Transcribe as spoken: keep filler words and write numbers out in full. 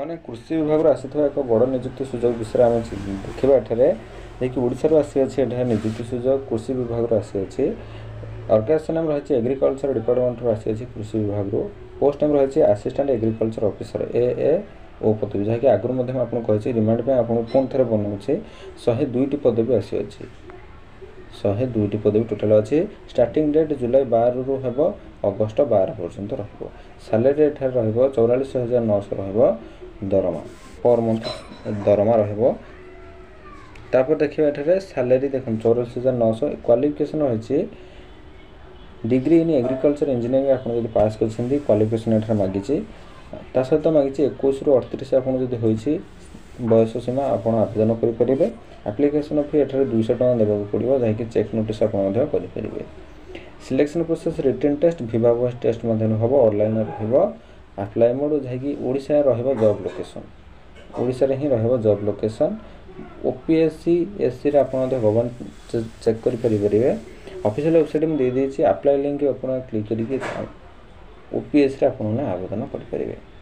मैंने कृषि विभाग आसी एक बड़ निजुक्ति सुजोग विषय आम देखा एठारे देखिए ओडिशा आसी अच्छे निजुक्ति सुजोग कृषि विभाग आसी अच्छे ऑर्गेनाइजेशन नाम रही एग्रीकल्चर डिपार्टमेंट आसी अच्छे कृषि विभाग पोस्ट नाम रही assistant agriculture officer A A O पदवी जहाँकि आगुरी आपको कही रिमांड में आपको पुणी थे बनाऊे शहे दुईट पदवी आसी अच्छी शहे दुईट पदवी टोटाल अच्छी स्टार्टिंग डेट जुलाई बार रु हम अगस्ट बार पर्यंत रैलेरी एठार चौरालीस हजार नौश दरमा पर मंथ दरमा रपर देखिए एठार सैलेरी देख चौरालीस हजार नौश क्वालिफिकेशन रही डिग्री इन एग्रीकल्चर इंजीनियरिंग आप पास कर क्वालिफिकेशन एठार मागिची ता सहित मागिची इक्कीस रु अड़तीस आपड़ी बयस सीमा आप आवेदन करेंगे एप्लिकेशन फी एठार दुईश टका देवाक पड़ो जहाँकि चेक नोटिस करेंगे selection process written test viva voce test हम ऑनलाइन अप्लाई मोड जहाँकि ओडिशा रहिबो जॉब लोकेशन ओडिशा रे ही रहिबो जॉब लोकेशन ओपीएससी एससी रे आपण भवन चेक करि परिबे ऑफिशियल वेबसाइट में दे देछि अप्लाई लिंक अपन क्लिक करके ओपीएससी रे आपण आवेदन करि परिबे।